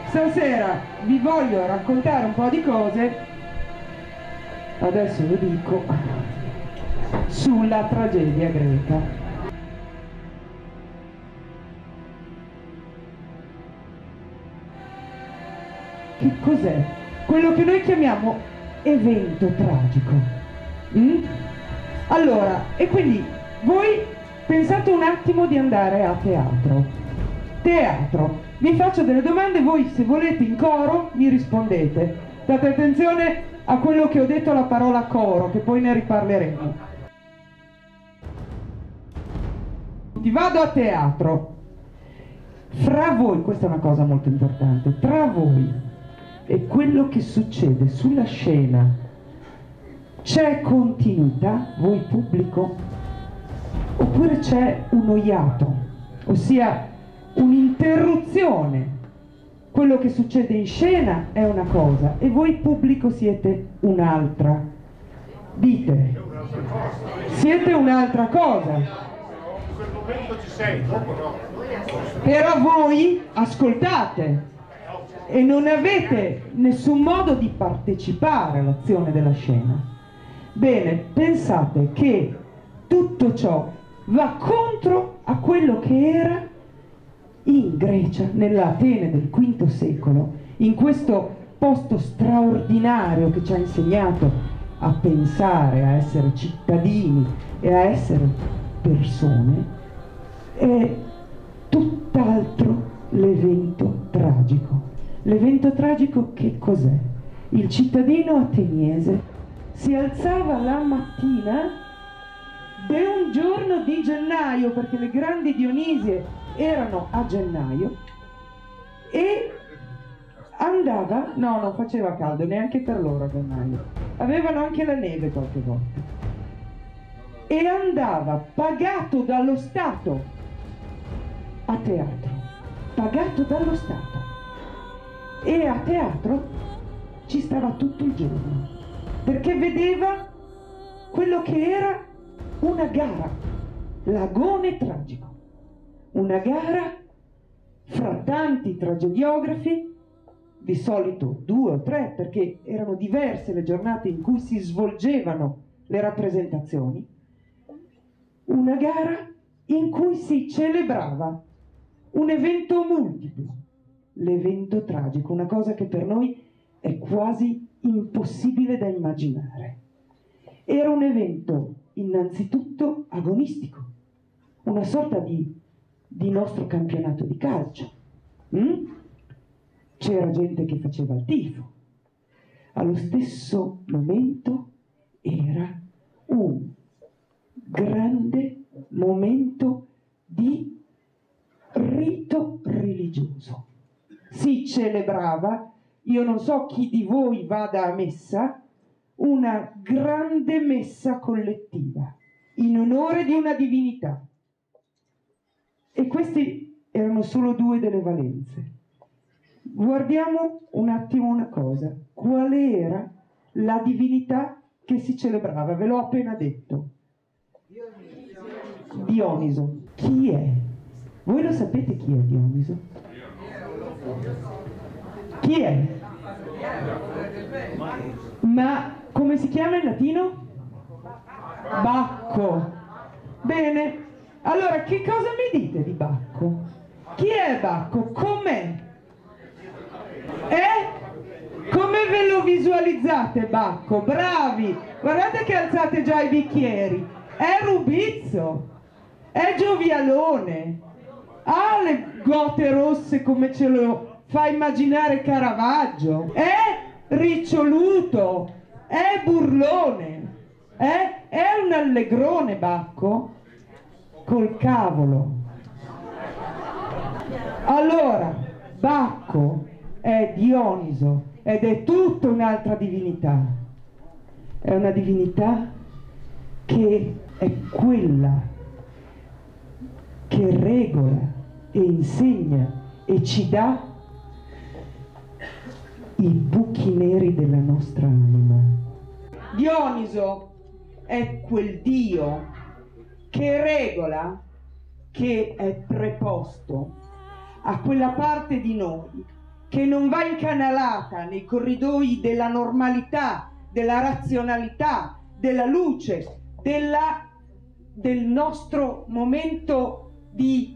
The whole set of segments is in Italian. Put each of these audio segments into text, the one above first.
Stasera vi voglio raccontare un po' di cose, adesso lo dico, sulla tragedia greca. Che cos'è? Quello che noi chiamiamo evento tragico. Allora, e quindi voi pensate un attimo di andare a teatro. Teatro. Vi faccio delle domande, voi se volete in coro mi rispondete. Date attenzione a quello che ho detto, la parola coro, che poi ne riparleremo. Ti vado a teatro. Fra voi, questa è una cosa molto importante, tra voi e quello che succede sulla scena c'è continuità, voi pubblico, oppure c'è un oiato, ossia un'interruzione? Quello che succede in scena è una cosa e voi pubblico siete un'altra. Dite, siete un'altra cosa. In quel momento ci sei, dopo no. Però voi ascoltate e non avete nessun modo di partecipare all'azione della scena. Bene, pensate che tutto ciò va contro a quello che era in Grecia, nell'Atene del V secolo, in questo posto straordinario che ci ha insegnato a pensare, a essere cittadini e a essere persone. È tutt'altro l'evento tragico. L'evento tragico che cos'è? Il cittadino ateniese si alzava la mattina di un giorno di gennaio, perché le grandi Dionisie erano a gennaio, e andava, no, non faceva caldo neanche per loro a gennaio, avevano anche la neve qualche volta, e andava pagato dallo Stato a teatro, pagato dallo Stato, e a teatro ci stava tutto il giorno, perché vedeva quello che era una gara, l'agone tragico, una gara fra tanti tragediografi, di solito 2 o 3, perché erano diverse le giornate in cui si svolgevano le rappresentazioni, una gara in cui si celebrava un evento multiplo, l'evento tragico, una cosa che per noi è quasi impossibile da immaginare. Era un evento innanzitutto agonistico, una sorta di nostro campionato di calcio. C'era gente che faceva il tifo. Allo stesso momento era un grande momento di rito religioso. Si celebrava, io non so chi di voi vada a messa, una grande messa collettiva in onore di una divinità. E questi erano solo 2 delle valenze. Guardiamo un attimo una cosa. Qual era la divinità che si celebrava? Ve l'ho appena detto. Dioniso. Chi è? Voi lo sapete chi è Dioniso? Chi è? Ma come si chiama in latino? Bacco. Bene. Allora, che cosa mi dite di Bacco? Chi è Bacco? Com'è? Come ve lo visualizzate Bacco? Bravi! Guardate che alzate già i bicchieri. È rubizzo, è giovialone, ha le gote rosse come ce lo fa immaginare Caravaggio, è riccioluto, è burlone, è un allegrone Bacco col cavolo. Allora, Bacco è Dioniso ed è tutta un'altra divinità. È una divinità che è quella che regola e insegna e ci dà i buchi neri della nostra anima. Dioniso è quel dio che regola, che è preposto a quella parte di noi che non va incanalata nei corridoi della normalità, della razionalità, della luce, del nostro momento di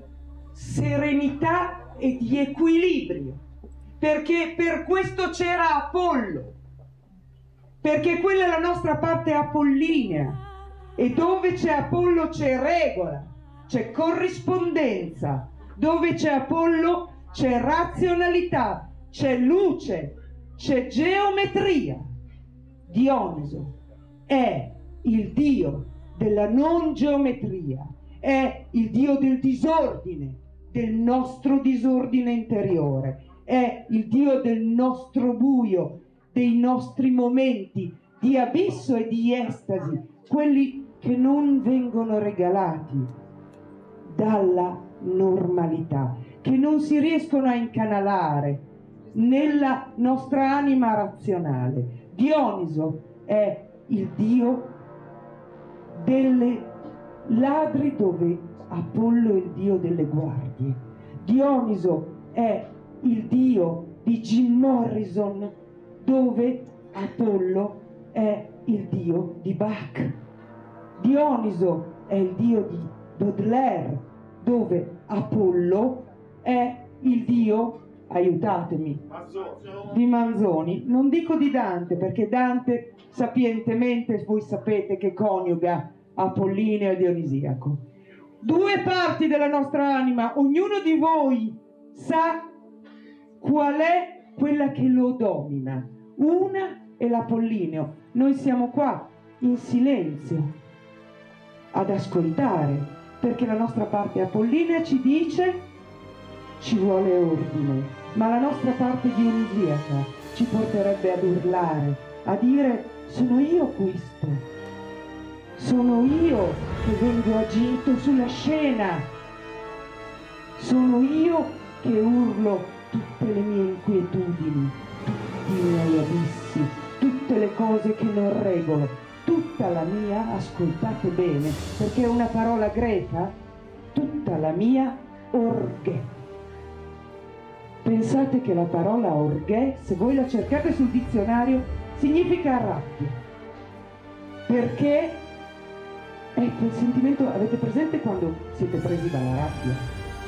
serenità e di equilibrio, perché per questo c'era Apollo, perché quella è la nostra parte apollinea, e dove c'è Apollo c'è regola, c'è corrispondenza, dove c'è Apollo c'è razionalità, c'è luce, c'è geometria. Dioniso è il dio della non geometria, è il dio del disordine, del nostro disordine interiore, è il dio del nostro buio, dei nostri momenti di abisso e di estasi, quelli che non vengono regalati dalla normalità, che non si riescono a incanalare nella nostra anima razionale. Dioniso è il dio delle ladri, dove Apollo è il dio delle guardie. Dioniso è il dio di Jim Morrison, dove Apollo è il dio di Bach. Dioniso è il dio di Baudelaire, dove Apollo è il dio, aiutatemi, di Manzoni. Non dico di Dante, perché Dante sapientemente, voi sapete che coniuga apollineo e dionisiaco. Due parti della nostra anima, ognuno di voi sa qual è quella che lo domina. Una è l'apollineo. Noi siamo qua in silenzio ad ascoltare, perché la nostra parte apollinea ci dice ci vuole ordine, ma la nostra parte dionisiaca ci porterebbe ad urlare, a dire sono io questo, sono io che vengo agito sulla scena, sono io che urlo tutte le mie inquietudini, tutti i miei abissi, tutte le cose che non regolo, tutta la mia, ascoltate bene, perché è una parola greca, tutta la mia orghè. Pensate che la parola orghè, se voi la cercate sul dizionario, significa rabbia, perché è quel sentimento, avete presente quando siete presi dalla rabbia?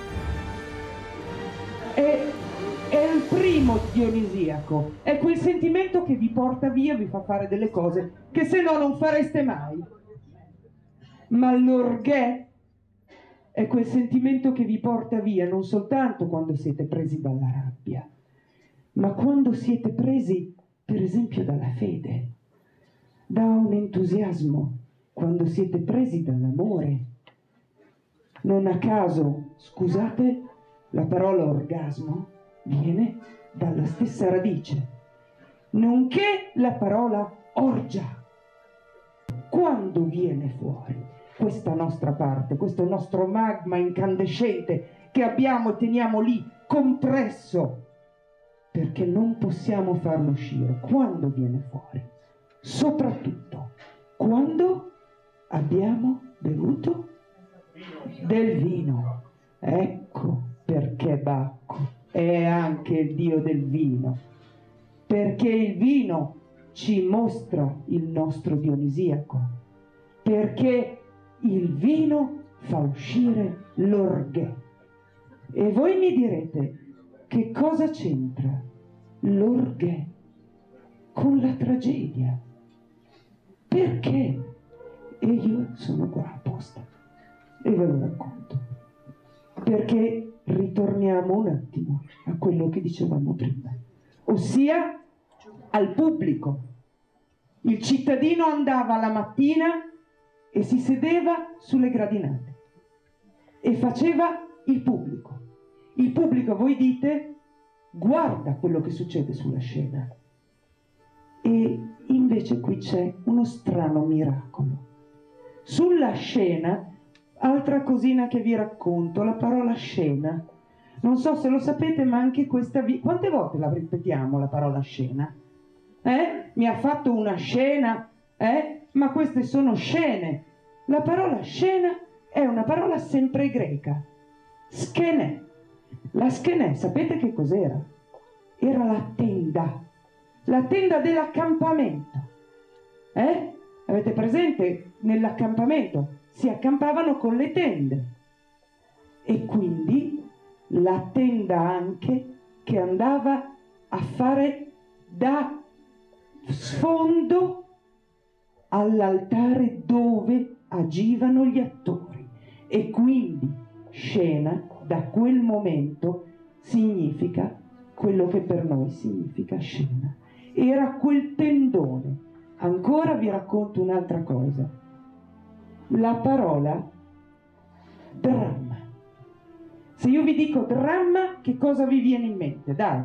È il primo dionisiaco, è quel sentimento che vi porta via, vi fa fare delle cose che se no non fareste mai. Ma l'orghè è quel sentimento che vi porta via non soltanto quando siete presi dalla rabbia, ma quando siete presi, per esempio, dalla fede, da un entusiasmo, quando siete presi dall'amore. Non a caso, scusate, la parola orgasmo viene dalla stessa radice, nonché la parola orgia. Quando viene fuori questa nostra parte, questo nostro magma incandescente che abbiamo e teniamo lì compresso, perché non possiamo farlo uscire? Quando viene fuori? Soprattutto quando abbiamo bevuto del vino. Ecco perché Bacco è anche il dio del vino, perché il vino ci mostra il nostro dionisiaco, perché il vino fa uscire l'orghè. E voi mi direte, che cosa c'entra l'orghè con la tragedia? Perché? E io sono qua apposta e ve lo racconto, perché ritorniamo un attimo a quello che dicevamo prima, ossia al pubblico. Il cittadino andava la mattina e si sedeva sulle gradinate e faceva il pubblico. Il pubblico, voi dite, guarda quello che succede sulla scena. E invece qui c'è uno strano miracolo. Sulla scena, altra cosina che vi racconto, la parola scena. Non so se lo sapete, ma anche questa... Quante volte la ripetiamo, la parola scena? Mi ha fatto una scena? Ma queste sono scene. La parola scena è una parola sempre greca. Schenè. La schenè, sapete che cos'era? era la tenda dell'accampamento. Avete presente? Nell'accampamento si accampavano con le tende, e quindi la tenda anche che andava a fare da sfondo all'altare dove agivano gli attori. E quindi scena da quel momento significa quello che per noi significa scena. Era quel tendone. Ancora vi racconto un'altra cosa. La parola dramma. Se io vi dico dramma, che cosa vi viene in mente? Dai.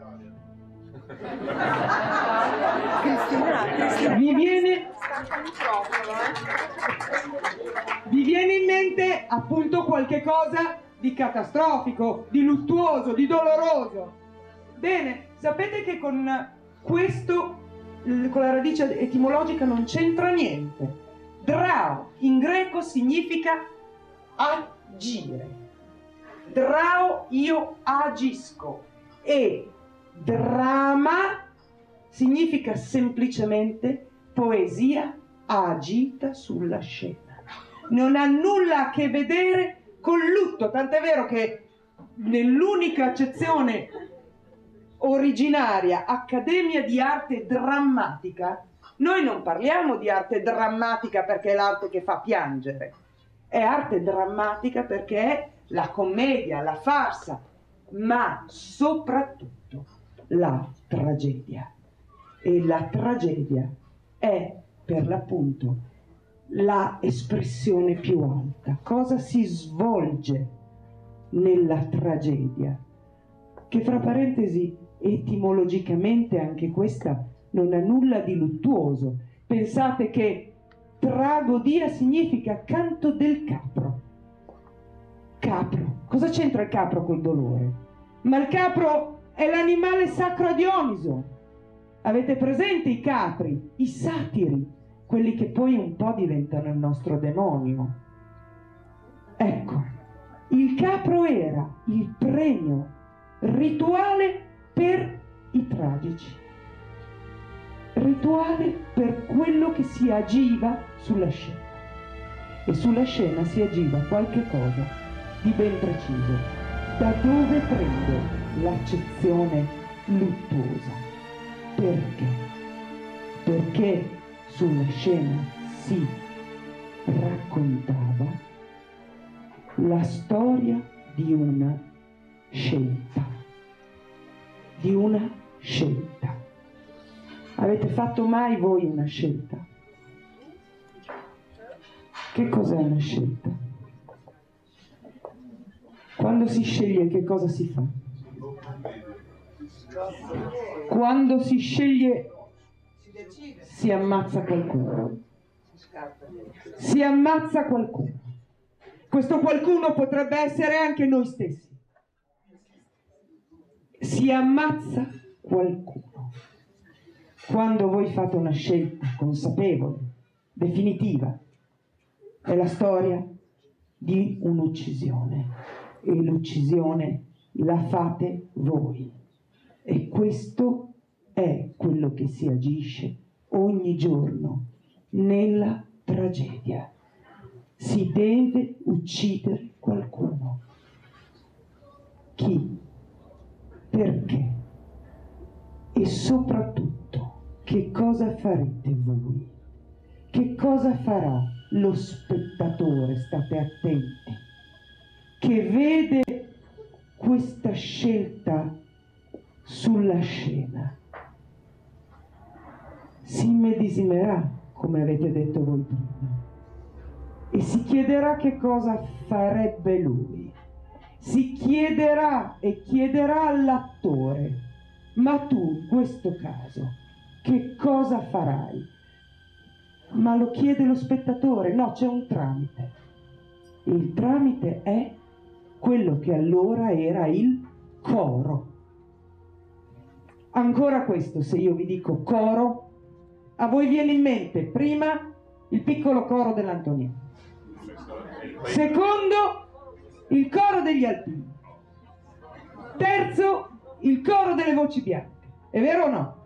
Vi viene in mente appunto qualche cosa di catastrofico, di luttuoso, di doloroso. Bene, sapete che con questo, con la radice etimologica non c'entra niente. Drao in greco significa agire. Drao, io agisco, e dramma significa semplicemente poesia agita sulla scena. Non ha nulla a che vedere con lutto, tant'è vero che nell'unica accezione originaria Accademia di Arte Drammatica, noi non parliamo di arte drammatica perché è l'arte che fa piangere, è arte drammatica perché è la commedia, la farsa, ma soprattutto la tragedia. E la tragedia è per l'appunto la espressione più alta. Cosa si svolge nella tragedia? Che fra parentesi etimologicamente anche questa non ha nulla di luttuoso. Pensate che tragodia significa canto del capro. Capro. Cosa c'entra il capro col dolore? Ma il capro è l'animale sacro a Dioniso. Avete presente i capri, i satiri, quelli che poi un po' diventano il nostro demonio? Ecco, il capro era il premio rituale per i tragici, rituale per quello che si agiva sulla scena, e sulla scena si agiva qualche cosa di ben preciso. Da dove prende l'accezione luttuosa? Perché? Perché sulla scena si raccontava la storia di una scelta, di una scelta. Avete fatto mai voi una scelta? Che cos'è una scelta? Quando si sceglie, che cosa si fa? Quando si sceglie, si ammazza qualcuno. Si ammazza qualcuno. Questo qualcuno potrebbe essere anche noi stessi. Si ammazza qualcuno. Quando voi fate una scelta consapevole, definitiva, è la storia di un'uccisione, e l'uccisione la fate voi. E questo è quello che si agisce ogni giorno nella tragedia. Si deve uccidere qualcuno. Chi? Perché? E soprattutto, che cosa farete voi? Che cosa farà lo spettatore? State attenti, che vede questa scelta sulla scena. Si immedesimerà, come avete detto voi prima, e si chiederà che cosa farebbe lui. Si chiederà e chiederà all'attore: ma tu in questo caso che cosa farai? Ma lo chiede lo spettatore? No, c'è un tramite. Il tramite è quello che allora era il coro. Ancora questo, se io vi dico coro, a voi viene in mente prima il piccolo coro dell'Antonietta, secondo il coro degli Alpini, terzo il coro delle voci bianche, è vero o no?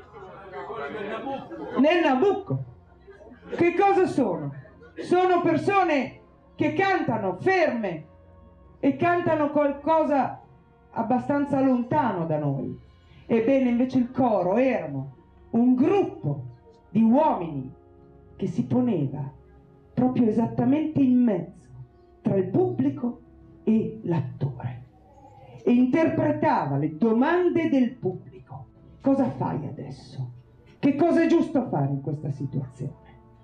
Nel Nabucco. Che cosa sono? Sono persone che cantano ferme e cantano qualcosa abbastanza lontano da noi. Ebbene, invece il coro erano un gruppo di uomini che si poneva proprio esattamente in mezzo tra il pubblico e l'attore e interpretava le domande del pubblico. Cosa fai adesso? Che cosa è giusto fare in questa situazione?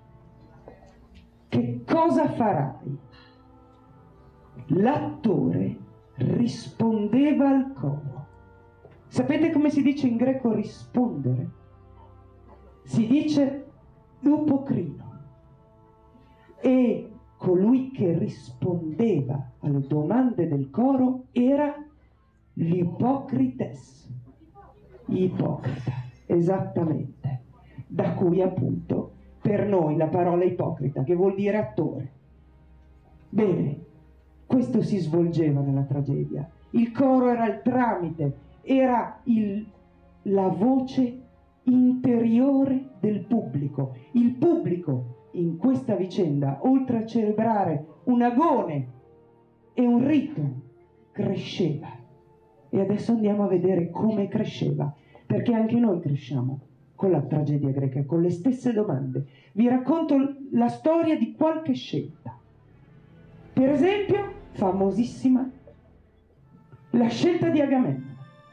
Che cosa farai? L'attore rispondeva al coro. Sapete come si dice in greco rispondere? Si dice upocrino. E colui che rispondeva alle domande del coro era l'ipocrites. Ipocrita, esattamente. Da cui appunto per noi la parola ipocrita, che vuol dire attore. Bene, questo si svolgeva nella tragedia. Il coro era il tramite, era la voce interiore del pubblico. Il pubblico in questa vicenda, oltre a celebrare un agone e un rito, cresceva. E adesso andiamo a vedere come cresceva, perché anche noi cresciamo con la tragedia greca, con le stesse domande. Vi racconto la storia di qualche scelta. Per esempio, famosissima, la scelta di Agamennone.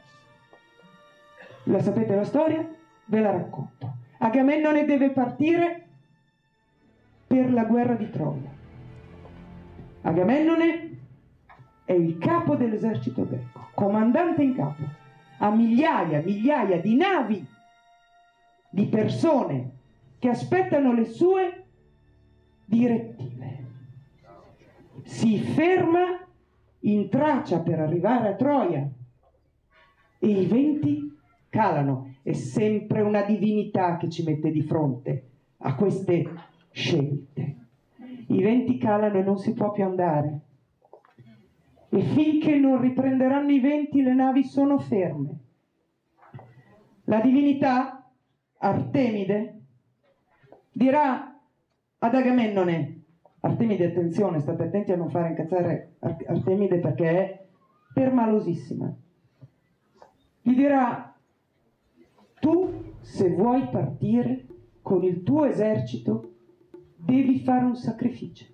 La sapete la storia? Ve la racconto. Agamennone deve partire per la guerra di Troia. Agamennone è il capo dell'esercito greco, comandante in capo, ha migliaia di navi, di persone che aspettano le sue direttive. Si ferma in traccia per arrivare a Troia e i venti calano. È sempre una divinità che ci mette di fronte a queste scelte. I venti calano e non si può più andare. E finché non riprenderanno i venti le navi sono ferme. La divinità Artemide dirà ad Agamennone, Artemide, attenzione, state attenti a non fare incazzare Artemide perché è permalosissima, gli dirà: tu, se vuoi partire con il tuo esercito, devi fare un sacrificio.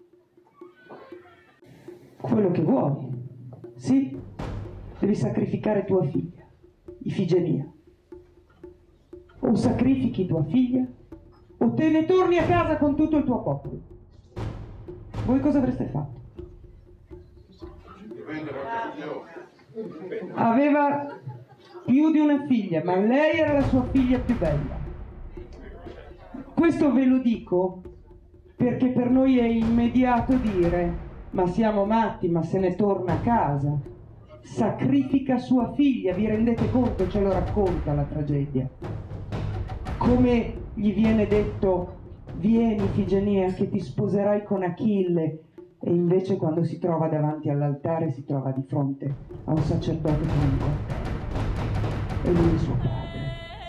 Quello che vuoi, sì, devi sacrificare tua figlia, Ifigenia. O sacrifichi tua figlia, o te ne torni a casa con tutto il tuo popolo. Voi cosa avreste fatto? Aveva più di una figlia, ma lei era la sua figlia più bella. Questo ve lo dico perché per noi è immediato dire: ma siamo matti, ma se ne torna a casa. Sacrifica sua figlia, vi rendete conto? Ce lo racconta la tragedia. Come gli viene detto: vieni Ifigenia che ti sposerai con Achille, e invece quando si trova davanti all'altare si trova di fronte a un sacerdote con un coltello e lui è suo padre.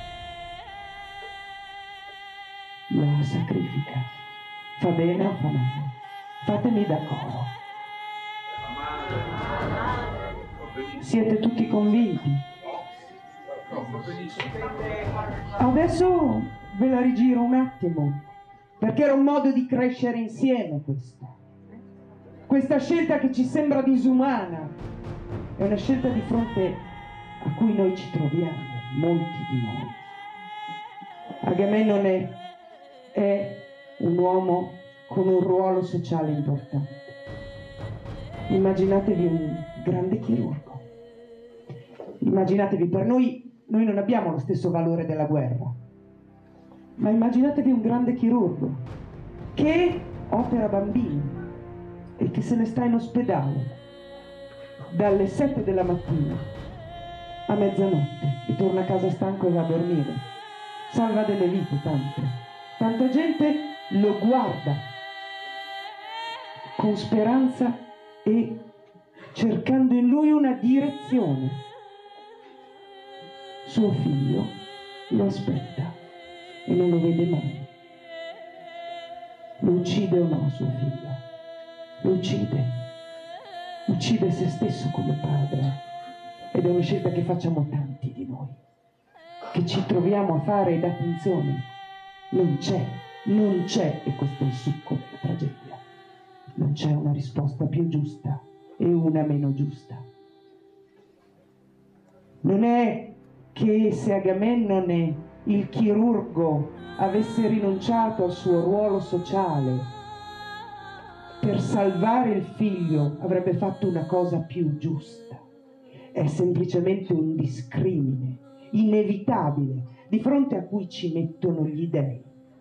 La sacrifica. Fa bene o fa male? Fatemi da coro. Siete tutti convinti? Adesso ve la rigiro un attimo, perché era un modo di crescere insieme questo. Questa scelta che ci sembra disumana è una scelta di fronte a cui noi ci troviamo, molti di noi. Agamennone è un uomo con un ruolo sociale importante. Immaginatevi un grande chirurgo. Immaginatevi, per noi non abbiamo lo stesso valore della guerra, ma immaginatevi un grande chirurgo che opera bambini e che se ne sta in ospedale dalle 7 della mattina a mezzanotte e torna a casa stanco e va a dormire. Salva delle vite, tanta gente lo guarda con speranza e cercando in lui una direzione. Suo figlio lo aspetta e non lo vede mai. Lo uccide o no suo figlio? Lo uccide se stesso come padre, ed è una scelta che facciamo tanti di noi, che ci troviamo a fare, ed attenzione, non c'è, e questo è il succo della tragedia, non c'è una risposta più giusta e una meno giusta. Non è che se Agamennone, il chirurgo, avesse rinunciato al suo ruolo sociale per salvare il figlio avrebbe fatto una cosa più giusta. È semplicemente un discrimine inevitabile di fronte a cui ci mettono gli dèi,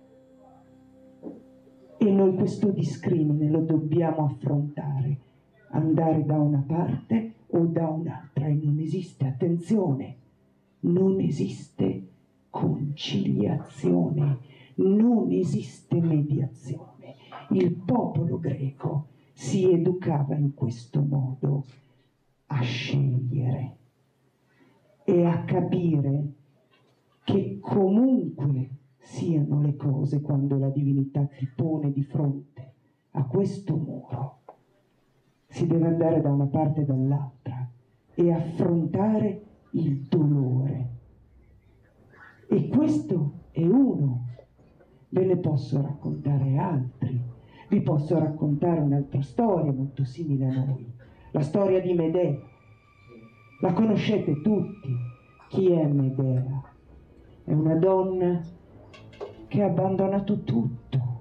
e noi questo discrimine lo dobbiamo affrontare, andare da una parte o da un'altra, e non esiste, attenzione, non esiste conciliazione, non esiste mediazione. Il popolo greco si educava in questo modo a scegliere e a capire che comunque siano le cose, quando la divinità ti pone di fronte a questo muro, si deve andare da una parte e dall'altra e affrontare il dolore. E questo è uno. Ve ne posso raccontare altri. Vi posso raccontare un'altra storia molto simile a noi, la storia di Medea. La conoscete tutti. Chi è Medea? È una donna che ha abbandonato tutto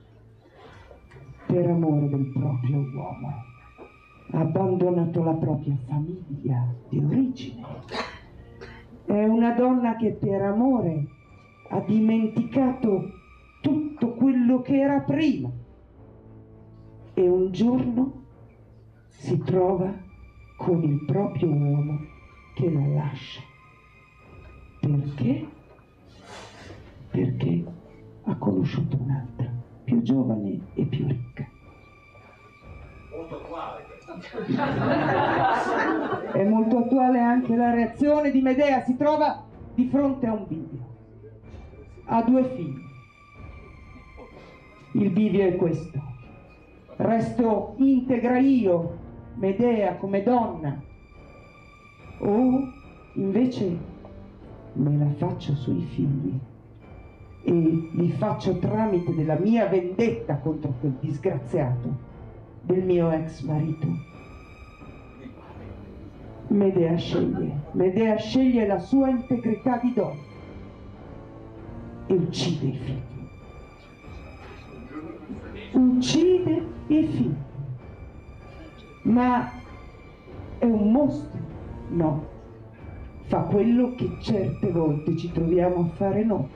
per amore del proprio uomo. Ha abbandonato la propria famiglia di origine. È una donna che per amore ha dimenticato tutto quello che era prima, e un giorno si trova con il proprio uomo che la lascia. Perché? Perché ha conosciuto un'altra, più giovane e più ricca. Molto attuale. È molto attuale anche la reazione di Medea. Si trova di fronte a un bivio. Ha 2 figli. Il bivio è questo: resto integra io, Medea, come donna, o invece me la faccio sui figli e li faccio tramite della mia vendetta contro quel disgraziato del mio ex marito. Medea sceglie la sua integrità di donna e uccide i figli. Uccide i figli. Ma è un mostro? No. Fa quello che certe volte ci troviamo a fare noi: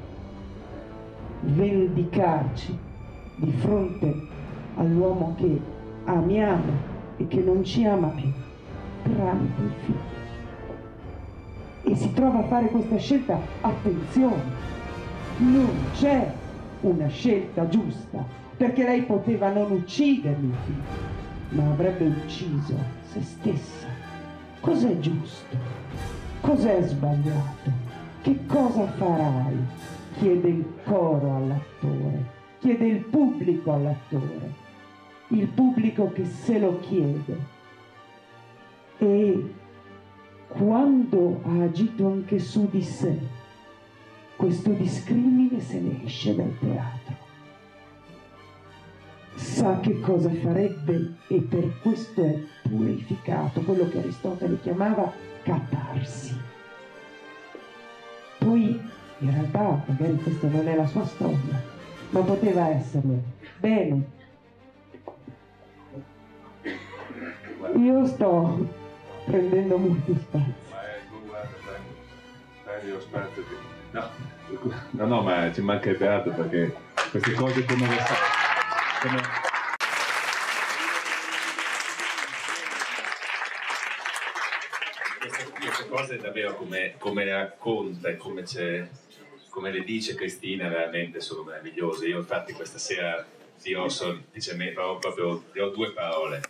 vendicarci di fronte all'uomo che amiamo e che non ci ama più, tramite il figlio. E si trova a fare questa scelta. Attenzione, non c'è una scelta giusta, perché lei poteva non uccidere il figlio, ma avrebbe ucciso se stessa. Cos'è giusto? Cos'è sbagliato? Che cosa farai? Chiede il coro all'attore, chiede il pubblico all'attore, il pubblico che se lo chiede. E quando ha agito anche su di sé, questo discrimine se ne esce dal teatro. Sa che cosa farebbe e per questo è purificato, quello che Aristotele chiamava catarsi. Poi in realtà magari questa non è la sua storia, ma poteva esserlo. Bene, io sto prendendo molto spazio. Io spazio. No, ma ci mancherebbe altro, perché queste cose come le sa. Queste cose davvero come le racconta e come le dice Cristina veramente sono meravigliose. Io infatti questa sera dirò 2 parole.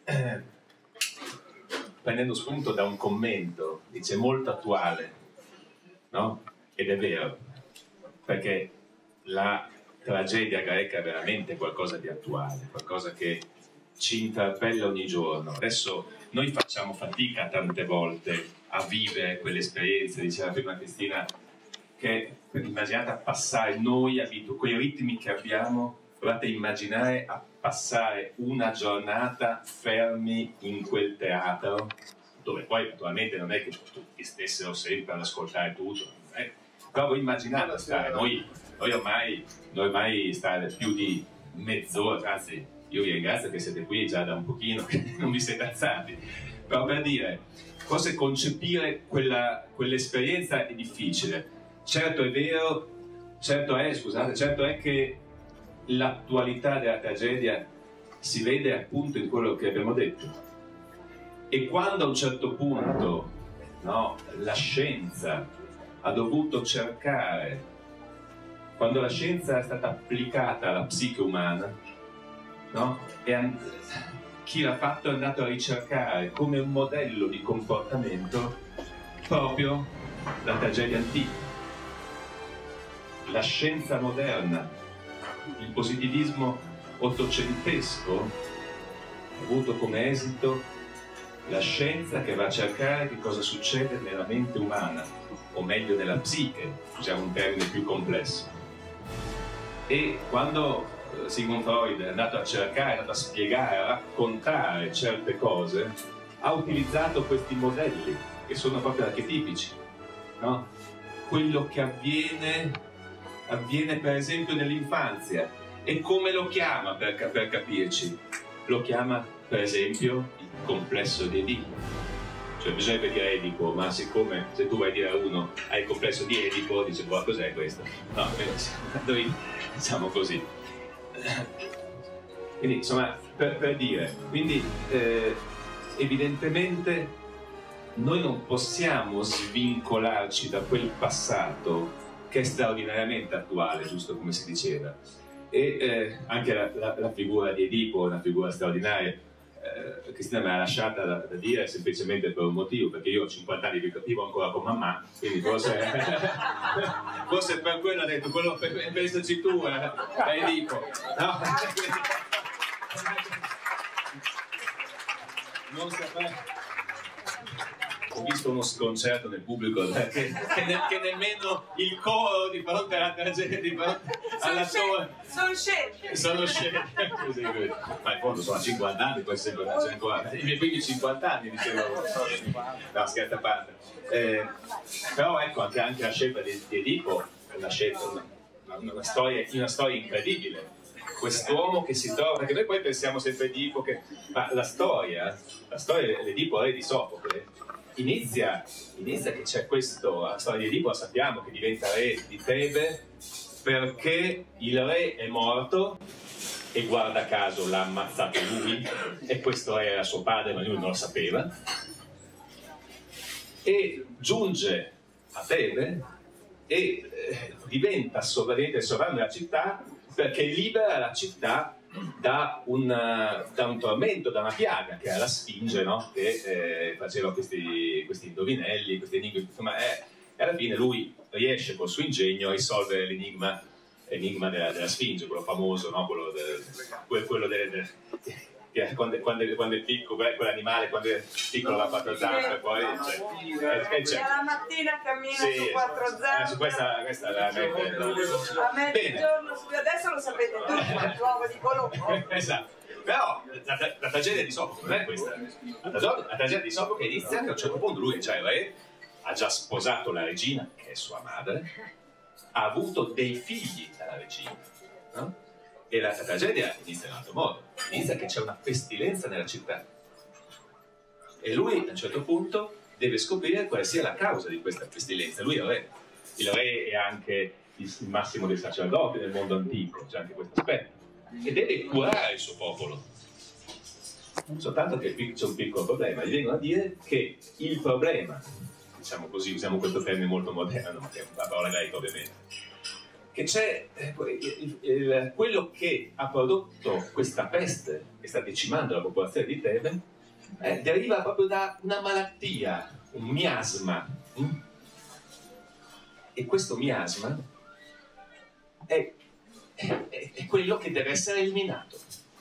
Prendendo spunto da un commento, dice molto attuale, no? Ed è vero, perché la tragedia greca è veramente qualcosa di attuale, qualcosa che ci interpella ogni giorno. Adesso noi facciamo fatica tante volte a vivere quelle esperienze, diceva prima Cristina, che immaginate a passare noi quei ritmi che abbiamo, provate a immaginare a passare una giornata fermi in quel teatro, dove poi naturalmente non è che tutti stessero sempre ad ascoltare tutto, però voi immaginate stare, noi ormai stare più di mezz'ora, anzi io vi ringrazio che siete qui già da un pochino, che non vi siete alzati, però per dire, forse concepire quell'esperienza è difficile. Certo è vero, certo è che l'attualità della tragedia si vede appunto in quello che abbiamo detto. E quando a un certo punto, no, la scienza ha dovuto cercare, quando la scienza è stata applicata alla psiche umana, no, chi l'ha fatto è andato a ricercare come un modello di comportamento proprio la tragedia antica. La scienza moderna, il positivismo ottocentesco ha avuto come esito la scienza che va a cercare che cosa succede nella mente umana, o meglio nella psiche, usiamo un termine più complesso. E quando Sigmund Freud è andato a cercare, è andato a spiegare, a raccontare certe cose, ha utilizzato questi modelli che sono proprio archetipici, no? Quello che avviene per esempio nell'infanzia. E come lo chiama per capirci? Lo chiama per esempio il complesso di Edipo. Cioè bisognerebbe dire Edipo, ma siccome se tu vai a dire a uno hai il complesso di Edipo, dice ma cos'è questo? No, noi diciamo così. Quindi insomma per dire, quindi evidentemente noi non possiamo svincolarci da quel passato che è straordinariamente attuale, giusto come si diceva. E anche la figura di Edipo è una figura straordinaria. Cristina me l'ha lasciata da dire semplicemente per un motivo, perché io ho 50 anni, vivo ancora con mamma, quindi forse per quello ha detto, quello pensaci tu, Edipo. No? Non saprei. Ho visto uno sconcerto nel pubblico che nemmeno il coro di fronte alla tragedia, di fronte alla sua... Sono scemi. Così. Ma in fondo sono a 50 anni, poi sempre c'è ancora. I miei primi 50 anni, dicevo. No, scherzo a parte. Però ecco, anche la scelta di Edipo è una scelta, una storia incredibile. Quest'uomo che si trova, perché noi poi pensiamo sempre a Edipo, ma la storia dell'Edipo re di Sofocle inizia che c'è questo, la storia di Edipo, sappiamo che diventa re di Tebe perché il re è morto e guarda caso l'ha ammazzato lui, e questo era suo padre ma lui non lo sapeva, e giunge a Tebe e diventa sovrano della città perché libera la città da un tormento, da una piaga che era la Sfinge, no? Che faceva questi indovinelli, questi enigmi, insomma, alla fine lui riesce col suo ingegno a risolvere l'enigma della Sfinge, quello famoso, no? quello che quando è piccolo, quell'animale quando è piccolo va a quattro zampe, poi la mattina cammina su quattro zampe, su questa la a mezzogiorno, adesso lo sapete tutti, l'uovo di Colombo. Esatto. Però la tragedia di Sofocle non è questa. La tragedia di Sofocle inizia che a un certo punto lui è già il re, ha già sposato la regina, che è sua madre, ha avuto dei figli dalla regina, no? E la tragedia inizia in un altro modo, inizia che c'è una pestilenza nella città e lui a un certo punto deve scoprire quale sia la causa di questa pestilenza. Lui è il re è anche il massimo dei sacerdoti nel mondo antico, c'è anche questo aspetto, e deve curare il suo popolo. Soltanto che c'è un piccolo problema, gli vengono a dire che il problema, diciamo così, usiamo questo termine molto moderno, ma che è una parola greca ovviamente, che c'è quello che ha prodotto questa peste che sta decimando la popolazione di Tebe, deriva proprio da una malattia, un miasma, E questo miasma è quello che deve essere eliminato.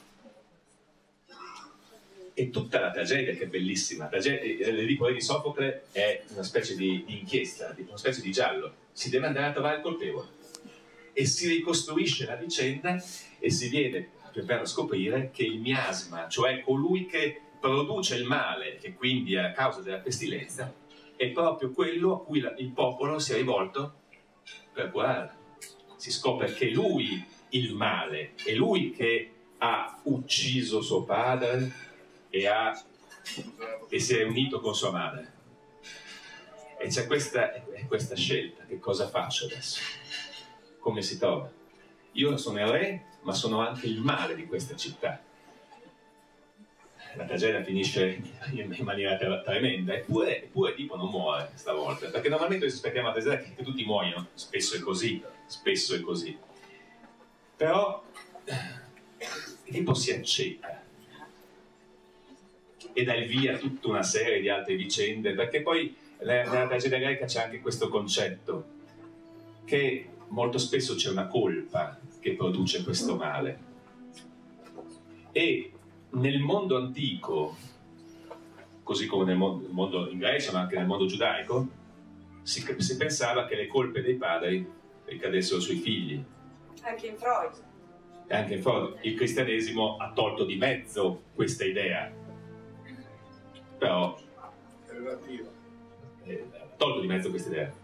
E tutta la tragedia, che è bellissima, l'Edipo di Sofocle è una specie di inchiesta, una specie di giallo, si deve andare a trovare il colpevole e si ricostruisce la vicenda e si viene per scoprire che il miasma, cioè colui che produce il male, che quindi è la causa della pestilenza, è proprio quello a cui il popolo si è rivolto per curarlo. Si scopre che lui il male, è lui che ha ucciso suo padre e si è unito con sua madre. E c'è questa scelta: che cosa faccio adesso? Come si trova? Io sono il re, ma sono anche il male di questa città. La tragedia finisce in maniera tremenda, eppure Edipo non muore stavolta, perché normalmente ci aspettiamo a tragedia che tutti muoiono, spesso è così. Però Edipo si accetta e dà il via a tutta una serie di altre vicende, perché poi nella tragedia greca c'è anche questo concetto che molto spesso c'è una colpa che produce questo male, e nel mondo antico, così come nel mondo in Grecia ma anche nel mondo giudaico, si pensava che le colpe dei padri ricadessero sui figli. Anche in Freud. Anche in Freud. Il cristianesimo ha tolto di mezzo questa idea, però tolto di mezzo questa idea.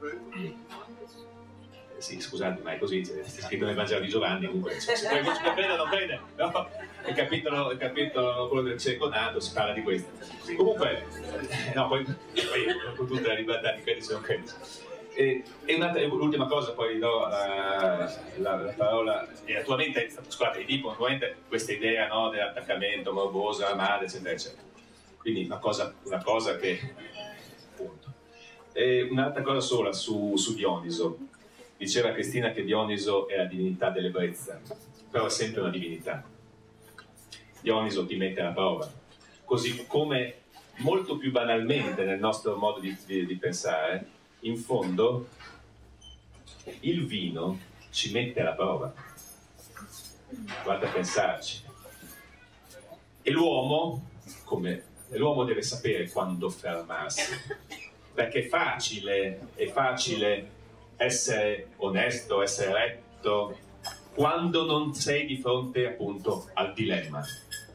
Sì, scusate, ma è così, c'è scritto nel Vangelo di Giovanni, comunque se può credere o non crede, no? Il capitolo quello del cieco nato si parla di questo. Comunque, no, poi con tutta la libertà di credere se non credi. E l'ultima cosa, poi do la parola, e attualmente, scusate, Edipo, attualmente questa idea, no, dell'attaccamento morboso alla madre, eccetera, eccetera. Quindi una cosa che, appunto. E un'altra cosa sola su Dioniso. Diceva Cristina che Dioniso è la divinità dell'ebbrezza, però è sempre una divinità. Dioniso ti mette alla prova, così come molto più banalmente nel nostro modo di pensare, in fondo il vino ci mette alla prova. Guarda a pensarci. E l'uomo deve sapere quando fermarsi, perché è facile essere onesto, essere retto, quando non sei di fronte appunto al dilemma.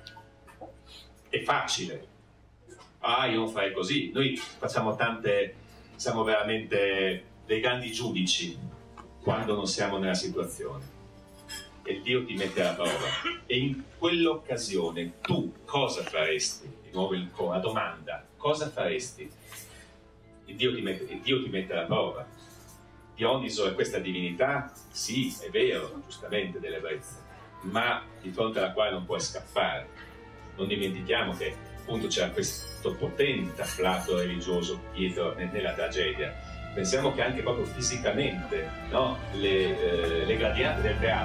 È facile. Io non farei così. Noi siamo veramente dei grandi giudici quando non siamo nella situazione. E Dio ti mette alla prova. E in quell'occasione tu cosa faresti? Di nuovo la domanda: cosa faresti? E Dio ti mette alla prova. Dioniso è questa divinità, sì, è vero, giustamente, dell'ebbrezza, ma di fronte alla quale non puoi scappare. Non dimentichiamo che appunto c'era questo potente afflato religioso dietro nella tragedia. Pensiamo che anche proprio fisicamente, no? Le gradinate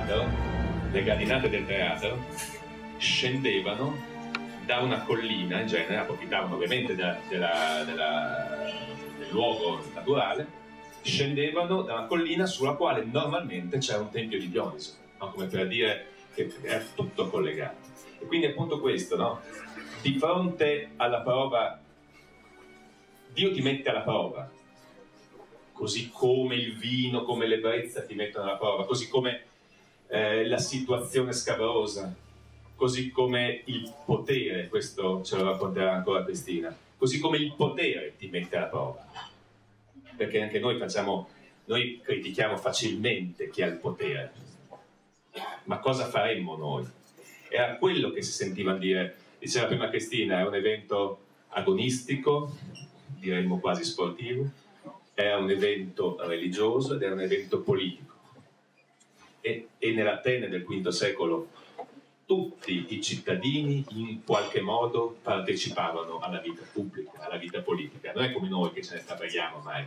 del teatro scendevano da una collina, in genere approfittavano ovviamente del luogo naturale, scendevano da una collina sulla quale normalmente c'era un tempio di Dioniso, no? Come per dire che era tutto collegato. E quindi appunto questo, no? Di fronte alla prova, Dio ti mette alla prova, così come il vino, come l'ebbrezza ti mettono alla prova, così come la situazione scabrosa, così come il potere, questo ce lo racconterà ancora Cristina, così come il potere ti mette alla prova. Perché anche noi critichiamo facilmente chi ha il potere, ma cosa faremmo noi? Era quello che si sentiva dire, diceva prima Cristina, è un evento agonistico, diremmo quasi sportivo, era un evento religioso ed era un evento politico. E nell'Atene del V secolo tutti i cittadini in qualche modo partecipavano alla vita pubblica, alla vita politica. Non è come noi che ce ne strapaghiamo mai.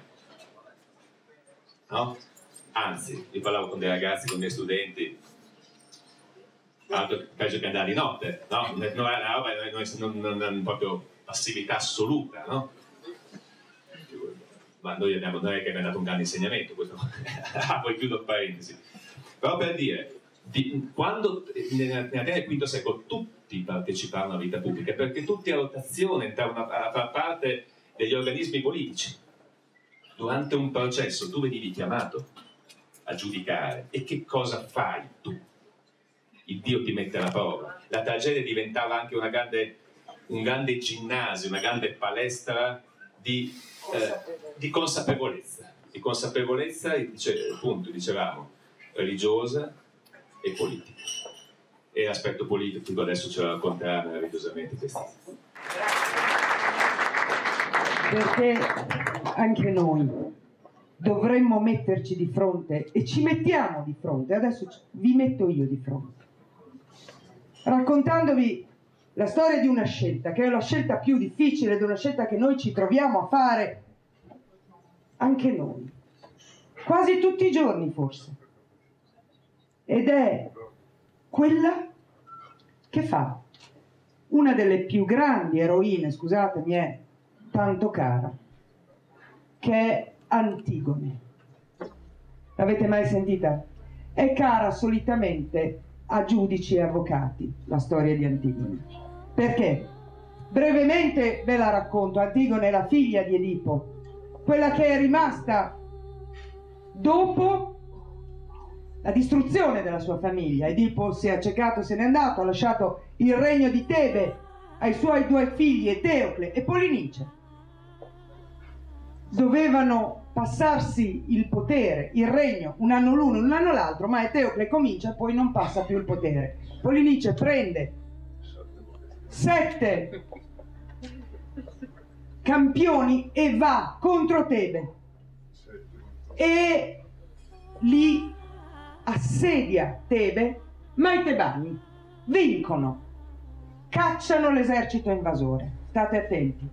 No? Anzi, io parlavo con dei ragazzi, con dei studenti, peggio che andare di notte, no? Non proprio passività assoluta, no? ma noi non è che mi ha dato un grande insegnamento, questo poi chiudo parentesi. Però per dire, quando nel V secolo tutti parteciparono alla vita pubblica, perché tutti a rotazione entravano a far parte degli organismi politici. Durante un processo tu venivi chiamato a giudicare, e che cosa fai tu? Il Dio ti mette alla prova. La tragedia diventava anche un grande ginnasio, una grande palestra di consapevolezza. Di consapevolezza, appunto, dicevamo, religiosa e politica. E l'aspetto politico adesso ce lo racconterà meravigliosamente Cristina. Perché anche noi dovremmo metterci di fronte, e ci mettiamo di fronte, adesso vi metto io di fronte, raccontandovi la storia di una scelta, che è la scelta più difficile, di una scelta che noi ci troviamo a fare anche noi, quasi tutti i giorni forse, ed è quella che fa una delle più grandi eroine, scusatemi, è tanto cara, che è Antigone. L'avete mai sentita? È cara solitamente a giudici e avvocati la storia di Antigone. Perché? Brevemente ve la racconto. Antigone è la figlia di Edipo, quella che è rimasta dopo la distruzione della sua famiglia. Edipo si è accecato, se n'è andato, ha lasciato il regno di Tebe ai suoi due figli, Eteocle e Polinice. Dovevano passarsi il potere, il regno, un anno l'uno, un anno l'altro, ma Eteocle comincia e poi non passa più il potere. Polinice prende 7 campioni e va contro Tebe e li assedia Tebe, ma i tebani vincono, cacciano l'esercito invasore. State attenti.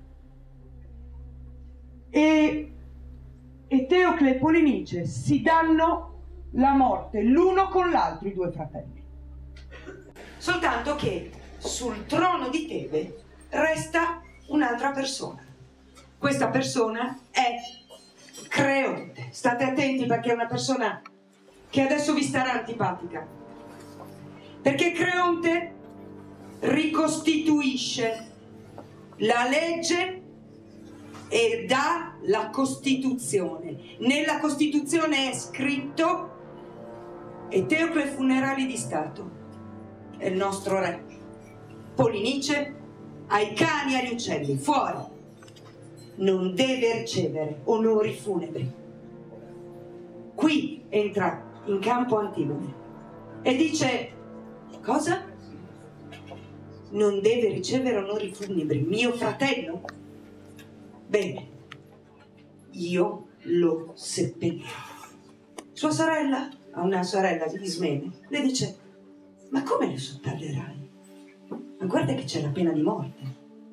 E Eteocle e Polinice si danno la morte l'uno con l'altro, i due fratelli. Soltanto che sul trono di Tebe resta un'altra persona. Questa persona è Creonte. State attenti, perché è una persona che adesso vi starà antipatica, perché Creonte ricostituisce la legge e dà la Costituzione. Nella Costituzione è scritto: Eteocle funerali di Stato, è il nostro re. Polinice ai cani e agli uccelli, fuori, non deve ricevere onori funebri. Qui entra in campo Antigone e dice: cosa? Non deve ricevere onori funebri mio fratello? Bene, io lo seppellirò. Sua sorella, ha una sorella di Ismene, le dice: ma come lo seppellirai? Ma guarda che c'è la pena di morte.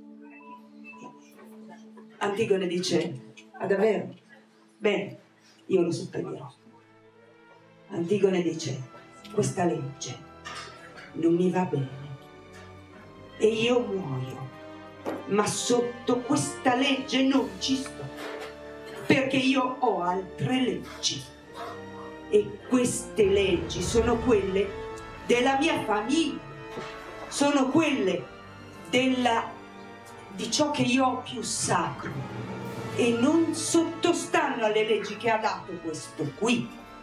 Antigone dice: ah, davvero? Bene, io lo seppellirò. Antigone dice: questa legge non mi va bene e io muoio, ma sotto questa legge non ci sto, perché io ho altre leggi, e queste leggi sono quelle della mia famiglia, sono quelle di ciò che io ho più sacro, e non sottostanno alle leggi che ha dato questo qui.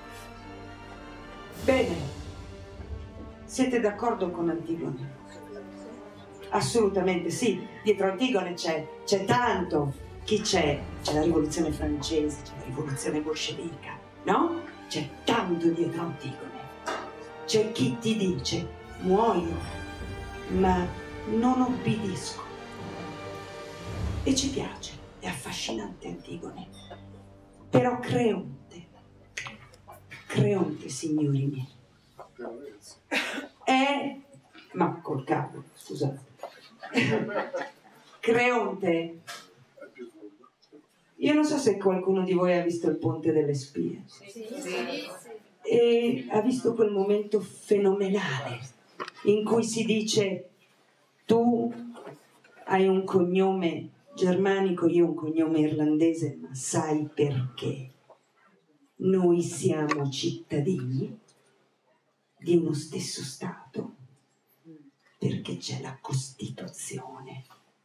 Bene, siete d'accordo con Antigone? Assolutamente sì. Dietro Antigone c'è tanto. Chi c'è? C'è la rivoluzione francese, c'è la rivoluzione bolscevica, no? C'è tanto dietro Antigone. C'è chi ti dice: muoio, ma non obbedisco. E ci piace, è affascinante Antigone. Però Creonte, signori miei, è... ma col cavolo, scusate. Creonte, io non so se qualcuno di voi ha visto il Ponte delle Spie. E ha visto quel momento fenomenale in cui si dice: tu hai un cognome Germanico, io ho un cognome irlandese, ma sai perché? Noi siamo cittadini di uno stesso Stato, perché c'è la Costituzione.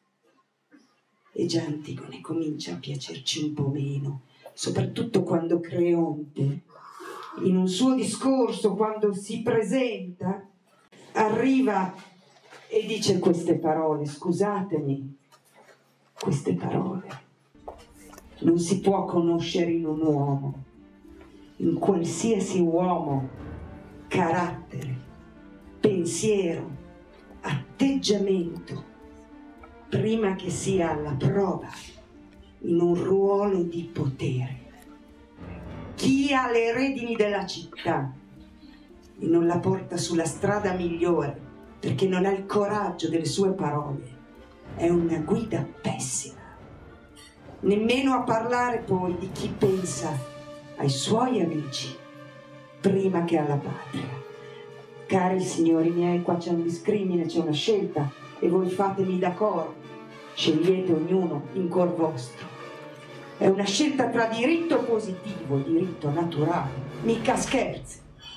E già Antigone comincia a piacerci un po' meno, soprattutto quando Creonte, in un suo discorso, quando si presenta, arriva e dice queste parole, scusatemi, queste parole. Non si può conoscere in un uomo, in qualsiasi uomo, carattere, pensiero, atteggiamento, prima che sia alla prova in un ruolo di potere. Chi ha le redini della città e non la porta sulla strada migliore perché non ha il coraggio delle sue parole è una guida pessima. Nemmeno a parlare poi di chi pensa ai suoi amici prima che alla patria. Cari signori miei, qua c'è un discrimine, c'è una scelta e voi fatemi d'accordo. Scegliete ognuno in cuor vostro. È una scelta tra diritto positivo e diritto naturale, mica scherzi.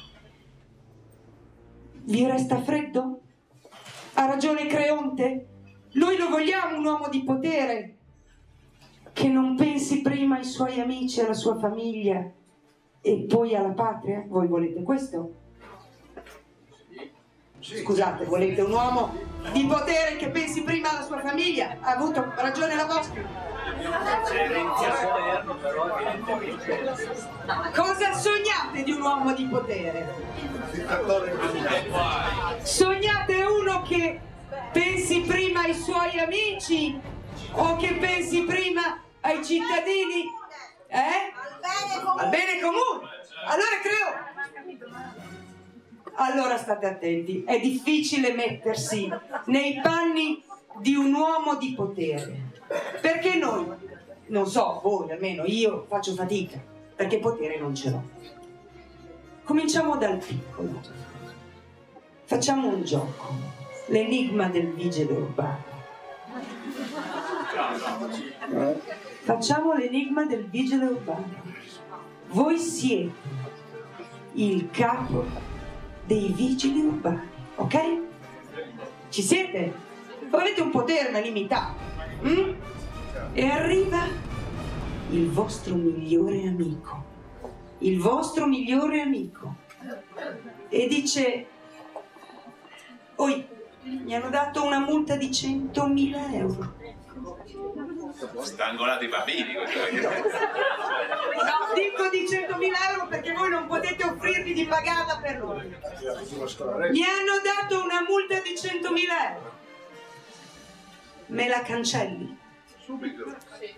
Vi resta freddo? Ha ragione Creonte? Noi lo vogliamo un uomo di potere che non pensi prima ai suoi amici, alla sua famiglia e poi alla patria? Voi volete questo? Scusate, volete un uomo di potere che pensi prima alla sua famiglia? Ha avuto ragione la vostra? Cosa sognate di un uomo di potere? Sognate uno che pensi prima ai suoi amici o che pensi prima ai cittadini? Al bene comune. Allora creo. Allora state attenti, è difficile mettersi nei panni di un uomo di potere, perché noi, non so, voi, almeno io faccio fatica, perché potere non ce l'ho. Cominciamo dal piccolo. Facciamo un gioco, l'enigma del vigile urbano. Facciamo l'enigma del vigile urbano. Voi siete il capo dei vigili urbani, ok? Ci siete? Voi avete un potere, ma limitato. E arriva il vostro migliore amico. Il vostro migliore amico. E dice: oi, mi hanno dato una multa di 100.000 euro. Stangolate i bambini. No, dico di 100.000 euro perché voi non potete offrirvi di pagarla per lui. Mi hanno dato una multa di 100.000 euro. Me la cancelli? Subito.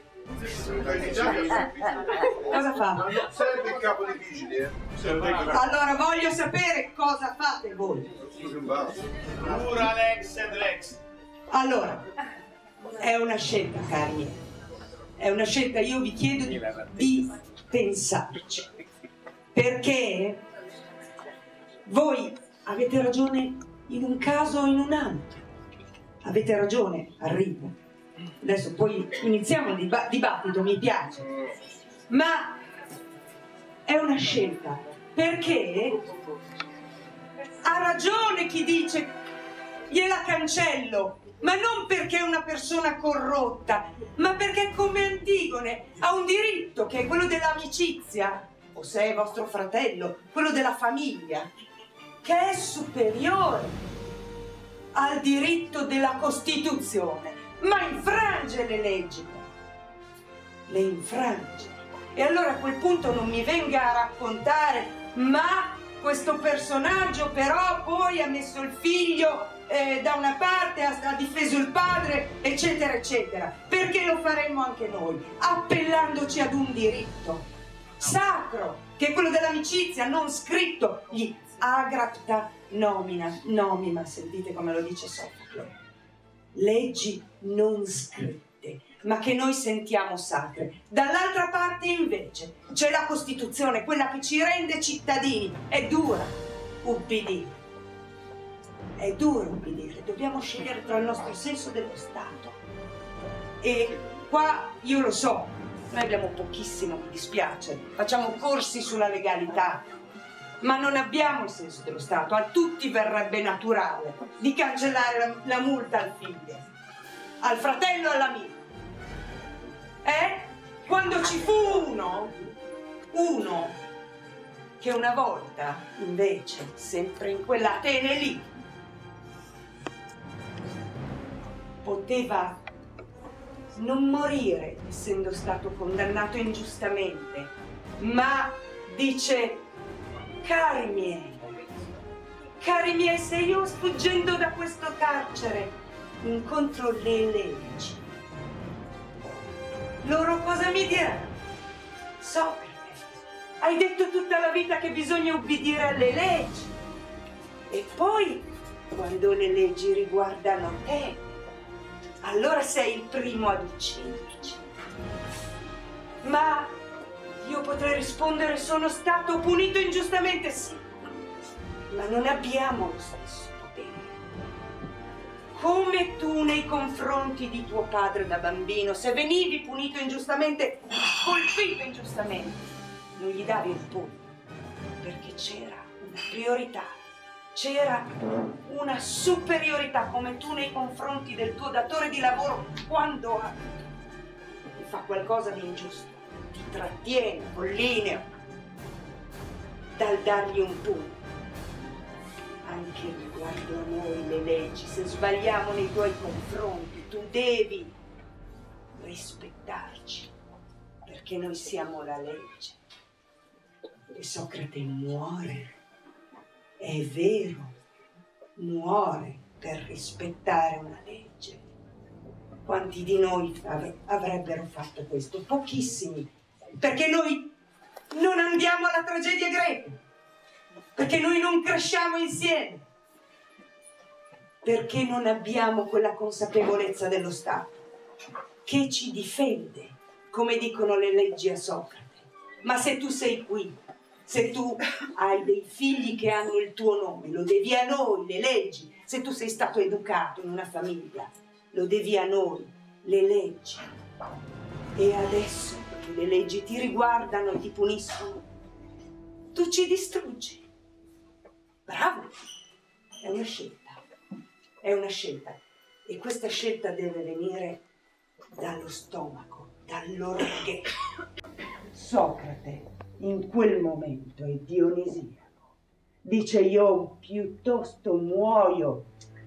Cosa fa? Serve il capo dei vigili, Allora voglio sapere cosa fate voi. Pura Lex ed Lex. Allora, è una scelta, cari miei. È una scelta, io vi chiedo di pensarci. Perché voi avete ragione in un caso o in un altro. Avete ragione, arrivo. Adesso poi iniziamo il dibattito, mi piace. Ma è una scelta. Perché ha ragione chi dice gliela cancello. Ma non perché è una persona corrotta, ma perché come Antigone ha un diritto che è quello dell'amicizia, o se è vostro fratello, quello della famiglia, che è superiore al diritto della Costituzione, ma infrange le leggi, le infrange. E allora a quel punto non mi venga a raccontare, ma questo personaggio però poi ha messo il figlio da una parte, ha difeso il padre, eccetera eccetera. Perché lo faremmo anche noi, appellandoci ad un diritto sacro, che è quello dell'amicizia, non scritto, gli agrapta nomina, sentite come lo dice Sofocle, leggi non scritte, ma che noi sentiamo sacre. Dall'altra parte invece c'è la Costituzione, quella che ci rende cittadini. È dura ubbidire. È duro ubbidire, dobbiamo scegliere tra il nostro senso dello Stato E qua io lo so, noi abbiamo pochissimo, mi dispiace, facciamo corsi sulla legalità, ma non abbiamo il senso dello Stato. A tutti verrebbe naturale di cancellare la multa al figlio, al fratello e all'amico. Quando ci fu uno che una volta, invece, sempre in quell'Atene lì, poteva non morire essendo stato condannato ingiustamente, ma dice: cari miei, se io sfuggendo da questo carcere incontro le leggi, loro cosa mi diranno? Socrate, hai detto tutta la vita che bisogna ubbidire alle leggi, e poi quando le leggi riguardano te, allora sei il primo ad ucciderci. Ma io potrei rispondere: sono stato punito ingiustamente, sì, ma non abbiamo lo stesso potere. Come tu nei confronti di tuo padre da bambino, se venivi punito ingiustamente, colpito ingiustamente, non gli davi il pugno, perché c'era una priorità, c'era una superiorità, come tu nei confronti del tuo datore di lavoro, quando ti fa qualcosa di ingiusto, ti trattiene, follineo, dal dargli un pugno. Anche riguardo a noi le leggi, se sbagliamo nei tuoi confronti, tu devi rispettarci, perché noi siamo la legge. E Socrate muore, è vero, muore per rispettare una legge. Quanti di noi avrebbero fatto questo? Pochissimi, perché noi non andiamo alla tragedia greca, perché noi non cresciamo insieme, perché non abbiamo quella consapevolezza dello Stato che ci difende, come dicono le leggi a Socrate. Ma se tu sei qui, se tu hai dei figli che hanno il tuo nome, lo devi a noi, le leggi. Se tu sei stato educato in una famiglia, lo devi a noi, le leggi. E adesso che le leggi ti riguardano e ti puniscono, tu ci distruggi. Bravo! È una scelta. È una scelta. E questa scelta deve venire dallo stomaco, dall'orghe. Socrate in quel momento è dionisiaco. Dice: io piuttosto muoio,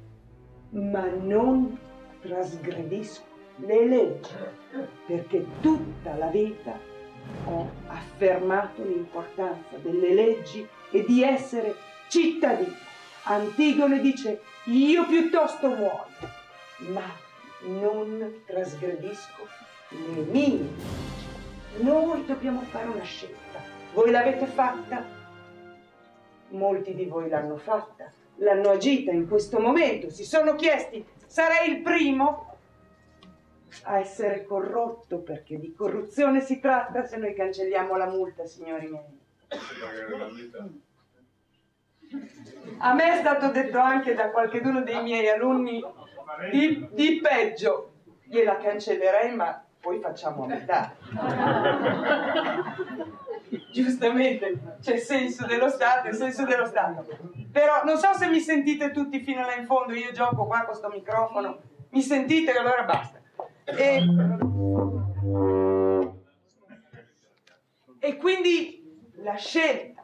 ma non trasgredisco le leggi, perché tutta la vita ho affermato l'importanza delle leggi e di essere cittadino. Antigone dice: io piuttosto muoio, ma non trasgredisco le mie leggi. Noi dobbiamo fare una scelta. Voi l'avete fatta? Molti di voi l'hanno fatta, l'hanno agita in questo momento, si sono chiesti: sarei il primo a essere corrotto, perché di corruzione si tratta se noi cancelliamo la multa, signori miei. A me è stato detto anche da qualcuno dei miei alunni di peggio: gliela cancellerei, ma poi facciamo a metà. Giustamente, c'è il senso dello Stato, il senso dello Stato. Però non so se mi sentite tutti fino là in fondo, io gioco qua con sto microfono, mi sentite? Allora basta. E quindi la scelta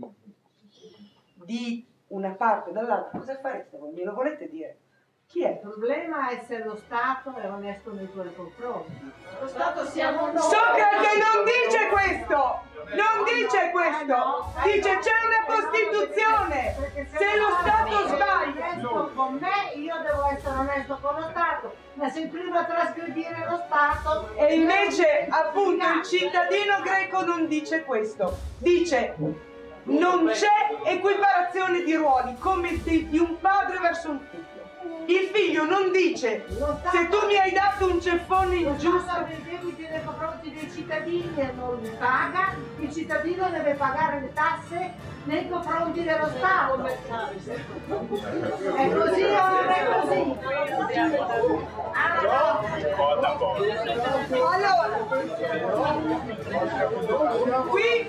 di una parte o dall'altra, cosa fareste voi? Me lo volete dire? Chi è? Il problema è se lo Stato è onesto nei tuoi confronti. Lo Stato siamo noi. Socrate non dice questo! Non dice questo! Dice: c'è una Costituzione! Se lo Stato sbaglia! Con me, io devo essere onesto con lo Stato, ma sei prima a trasgredire lo Stato. E invece, appunto, il cittadino greco non dice questo. Dice: non c'è equiparazione di ruoli, come di un padre verso un figlio. Il figlio non dice se tu mi hai dato un ceffone ingiusto. Dei debiti nei confronti dei cittadini e non li paga, il cittadino deve pagare le tasse nei confronti dello Stato. È così o non è così? Allora, qui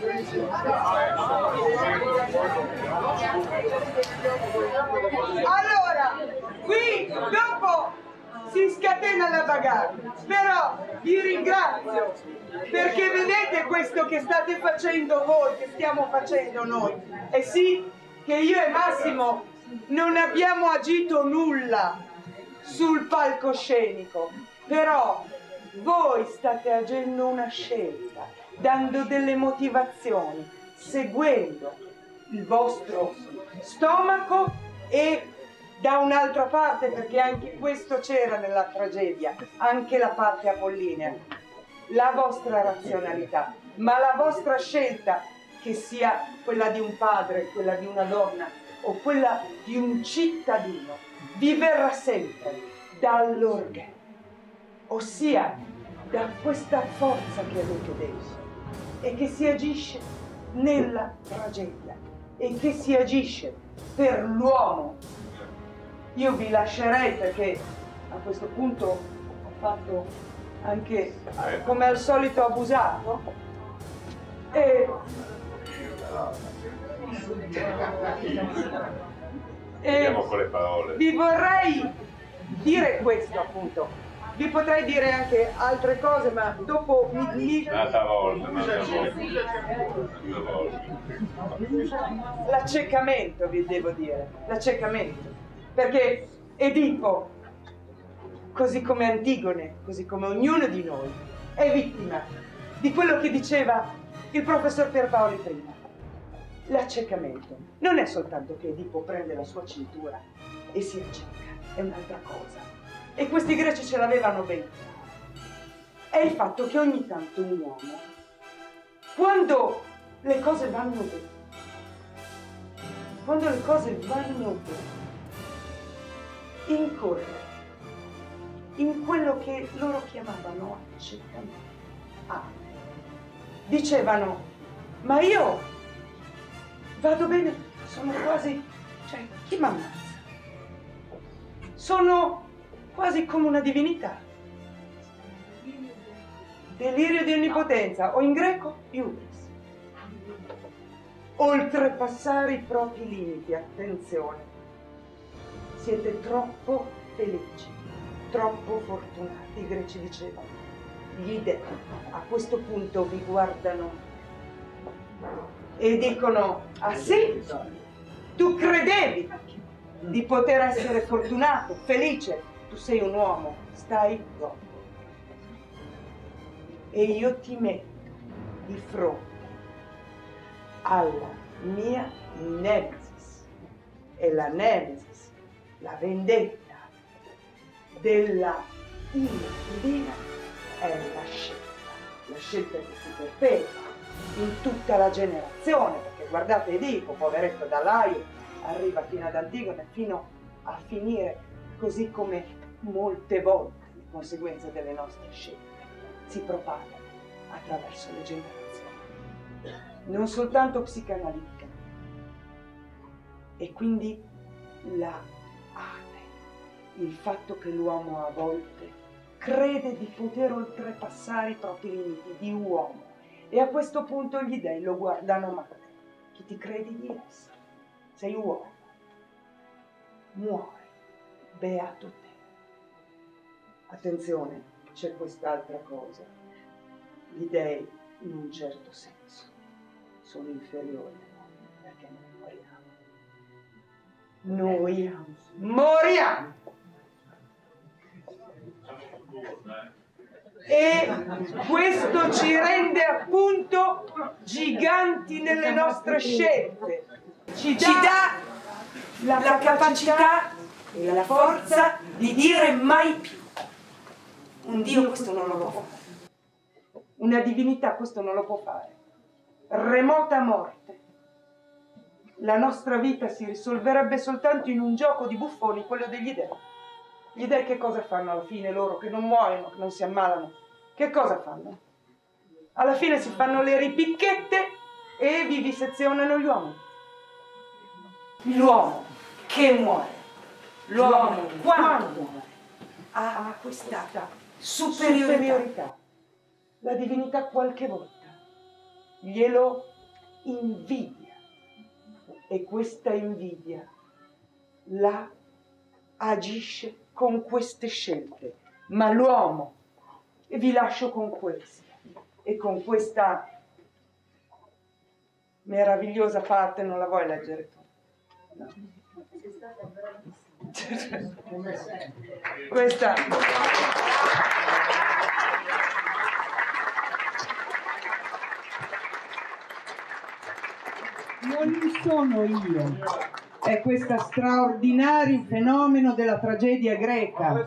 dopo si scatena la bagarre, però vi ringrazio perché vedete questo che state facendo voi, che stiamo facendo noi. E sì, che io e Massimo non abbiamo agito nulla sul palcoscenico, però voi state agendo una scelta, dando delle motivazioni, seguendo il vostro stomaco e da un'altra parte, perché anche questo c'era nella tragedia, anche la parte apollinea, la vostra razionalità, ma la vostra scelta, che sia quella di un padre, quella di una donna o quella di un cittadino, vi verrà sempre dall'organo, ossia da questa forza che avete dentro e che si agisce nella tragedia e che si agisce per l'uomo. Io vi lascerei perché a questo punto ho fatto anche, come al solito, abusato. Andiamo con le parole. Vi vorrei dire questo, appunto. Vi potrei dire anche altre cose, ma dopo Un'altra volta. L'accecamento, vi devo dire, l'accecamento. Perché Edipo, così come Antigone, così come ognuno di noi, è vittima di quello che diceva il professor Pierpaoli prima. L'accecamento non è soltanto che Edipo prende la sua cintura e si acceca, è un'altra cosa. E questi greci ce l'avevano ben chiaro. È il fatto che ogni tanto un uomo, quando le cose vanno bene, incorre in quello che loro chiamavano accecamento. Dicevano, ma io vado bene, sono quasi, cioè, chi mi ammazza? Sono quasi come una divinità. Delirio di onnipotenza, o in greco, iubris. Oltrepassare i propri limiti, attenzione. Siete troppo felici, troppo fortunati, i greci dicevano. Gli dei a questo punto vi guardano e dicono, ah sì? Tu credevi di poter essere fortunato, felice, tu sei un uomo, stai zitto. E io ti metto di fronte alla mia nemesis. E la nemesis, la vendetta della Illina è la scelta che si perpetua in tutta la generazione, perché guardate Edipo, poveretto Dalaio, arriva fino ad Antigone, fino a finire così come molte volte le conseguenze delle nostre scelte si propagano attraverso le generazioni, non soltanto psicanalitica. E quindi la arte, il fatto che l'uomo a volte crede di poter oltrepassare i propri limiti di uomo, e a questo punto gli dei lo guardano male. Chi ti credi di essere? Sei uomo, muori, beato te. Attenzione, c'è quest'altra cosa. Gli dei, in un certo senso, sono inferiori a noi, perché noi moriamo. E questo ci rende appunto giganti nelle nostre scelte, ci dà la capacità e la forza di dire mai più. Un Dio questo non lo può fare, una divinità questo non lo può fare. Remota morte. La nostra vita si risolverebbe soltanto in un gioco di buffoni, quello degli dei. Gli dei che cosa fanno alla fine loro, che non muoiono, che non si ammalano? Che cosa fanno? Alla fine si fanno le ripicchette e vivisezionano gli uomini. L'uomo che muore, l'uomo quando muore, ha questa superiorità. La divinità qualche volta glielo invidia, e questa invidia la agisce con queste scelte. Ma l'uomo, e vi lascio con questo, e con questa meravigliosa parte, non la vuoi leggere tu? No. Questa non sono io, è questo straordinario fenomeno della tragedia greca.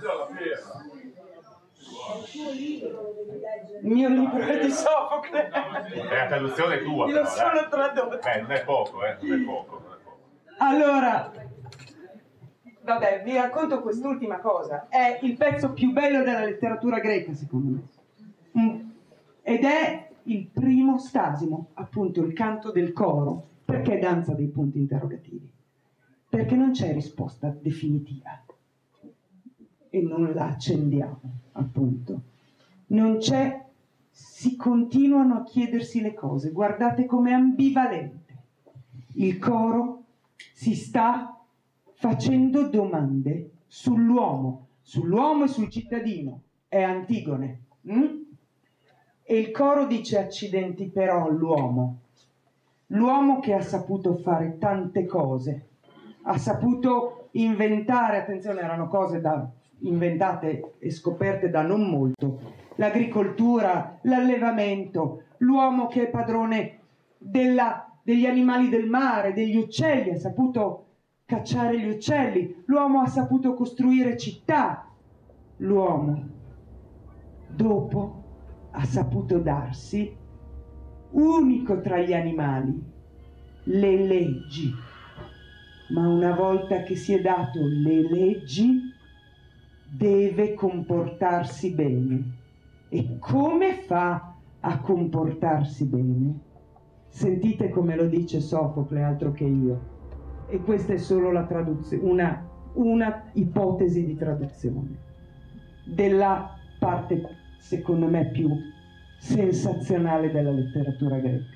Il mio libro è di Sofocle. È la traduzione tua. Io lo sono tradotto. Non è poco, non è poco. Allora, vabbè, vi racconto quest'ultima cosa. È il pezzo più bello della letteratura greca, secondo me. Ed è il primo stasimo, appunto il canto del coro. Perché danza dei punti interrogativi? Perché non c'è risposta definitiva. E non la accendiamo, appunto. Non c'è, si continuano a chiedersi le cose. Guardate com'è ambivalente. Il coro si sta facendo domande sull'uomo e sul cittadino. È Antigone. E il coro dice: accidenti però l'uomo che ha saputo fare tante cose, ha saputo inventare, attenzione, erano cose inventate e scoperte da non molto, l'agricoltura, l'allevamento, l'uomo che è padrone degli animali del mare, degli uccelli, ha saputo cacciare gli uccelli, l'uomo ha saputo costruire città, l'uomo dopo ha saputo darsi, unico tra gli animali, le leggi. Ma una volta che si è dato le leggi, deve comportarsi bene. E come fa a comportarsi bene? Sentite come lo dice Sofocle, altro che io. E questa è solo la traduzione, una ipotesi di traduzione della parte, secondo me, più sensazionale della letteratura greca.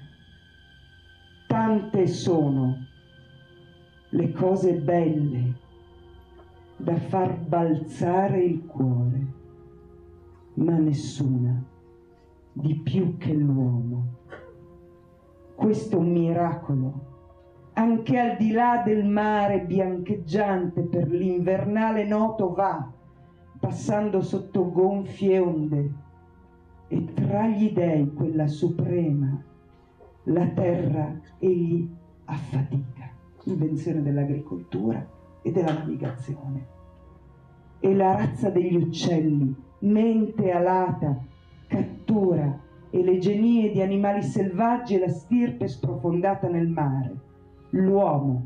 Tante sono le cose belle da far balzare il cuore, ma nessuna di più che l'uomo. Questo miracolo, anche al di là del mare biancheggiante per l'invernale noto, va passando sotto gonfie onde, e tra gli dei quella suprema, la terra egli affatica. Invenzione dell'agricoltura e della navigazione. E la razza degli uccelli, mente alata, cattura, e le genie di animali selvaggi e la stirpe sprofondata nel mare. L'uomo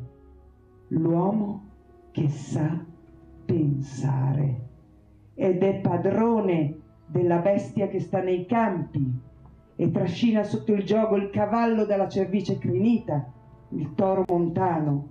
che sa pensare ed è padrone della bestia che sta nei campi e trascina sotto il giogo il cavallo dalla cervice crinita, il toro montano,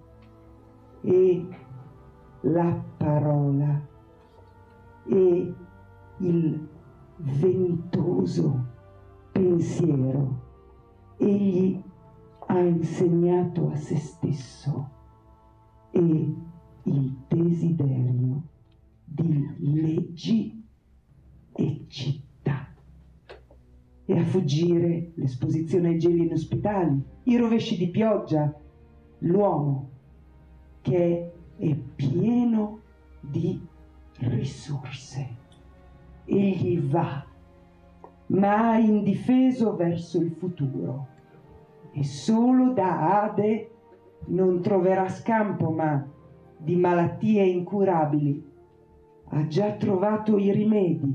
e la parola e il ventoso pensiero egli ha insegnato a se stesso, e il desiderio di leggi e città, e a fuggire l'esposizione ai geli inospitali, i rovesci di pioggia, l'uomo che è pieno di risorse. Egli va, ma indifeso verso il futuro, e solo da Ade non troverà scampo, ma di malattie incurabili ha già trovato i rimedi,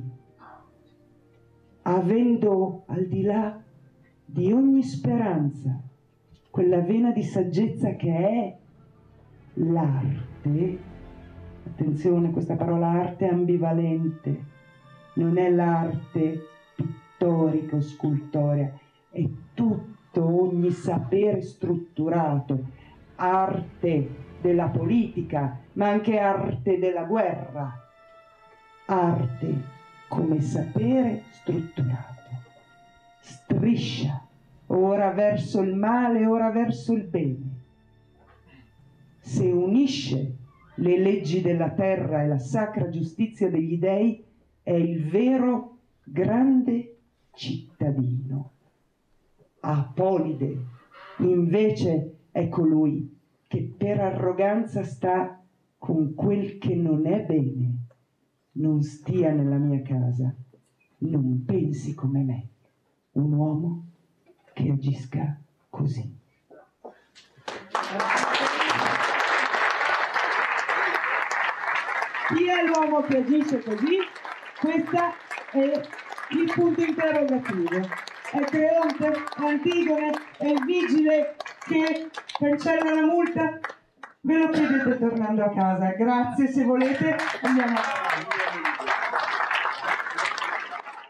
avendo al di là di ogni speranza quella vena di saggezza che è l'arte attenzione, questa parola arte è ambivalente, non è l'arte pittorica o scultorea, è tutto, ogni sapere strutturato, arte della politica, ma anche arte della guerra, arte come sapere strutturato, striscia ora verso il male, ora verso il bene. Se unisce le leggi della terra e la sacra giustizia degli dei, è il vero grande cittadino. Apolide, invece, è colui che per arroganza sta con quel che non è bene. Non stia nella mia casa, non pensi come me. Un uomo che agisca così. Chi è l'uomo che agisce così? Questo è il punto interrogativo. È Creonte? È Antigone? È il vigile che cancella la multa? Ve lo chiedete tornando a casa. Grazie, se volete andiamo avanti.